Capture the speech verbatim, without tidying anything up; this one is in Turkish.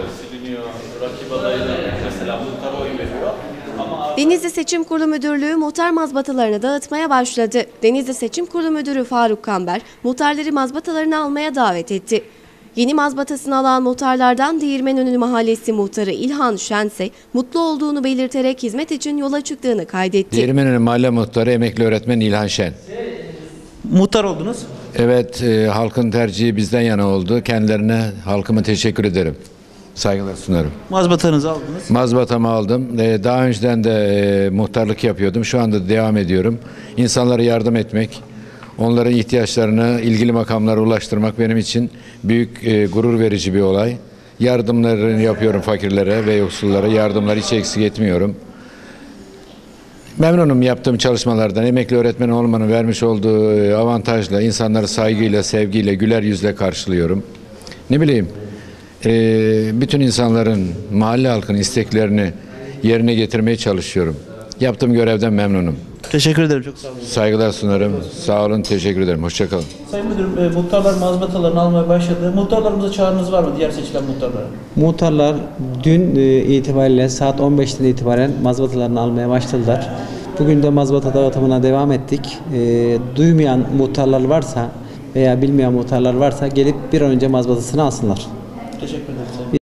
siliniyor. Rakip adayına mesela muhtar oy veriyor. Ama Denizli Seçim Kurulu Müdürlüğü muhtar mazbatalarını dağıtmaya başladı. Denizli Seçim Kurulu Müdürü Faruk Kamber, muhtarları mazbatalarını almaya davet etti. Yeni mazbatasını alan muhtarlardan Değirmenönü Mahallesi muhtarı İlhan Şense, mutlu olduğunu belirterek hizmet için yola çıktığını kaydetti. Değirmenönü Mahalle Muhtarı Emekli Öğretmen İlhan Şen. Muhtar oldunuz. Evet, e, halkın tercihi bizden yana oldu. Kendilerine, halkıma teşekkür ederim. Saygılar sunarım. Mazbatanızı aldınız. Mazbatamı aldım. E, daha önceden de e, muhtarlık yapıyordum. Şu anda devam ediyorum. İnsanlara yardım etmek, onların ihtiyaçlarını ilgili makamlara ulaştırmak benim için büyük e, gurur verici bir olay. Yardımlarını yapıyorum fakirlere ve yoksullara. Yardımları hiç eksik etmiyorum. Memnunum yaptığım çalışmalardan. Emekli öğretmen olmanın vermiş olduğu e, avantajla insanları saygıyla, sevgiyle, güler yüzle karşılıyorum. Ne bileyim, e, bütün insanların, mahalle halkının isteklerini yerine getirmeye çalışıyorum. Yaptığım görevden memnunum. Teşekkür ederim. Çok sağ olun. Saygılar sunarım. Sağ olun, teşekkür ederim. Hoşça kalın. Sayın Müdürüm, e, muhtarlar mazbatalarını almaya başladı. Muhtarlarımıza çağrınız var mı diğer seçilen muhtarlara? Muhtarlar dün e, itibariyle saat on beşten itibaren mazbatalarını almaya başladılar. Bugün de mazbata dağıtımına devam ettik. E, duymayan muhtarlar varsa veya bilmeyen muhtarlar varsa gelip bir an önce mazbatasını alsınlar. Teşekkür ederim.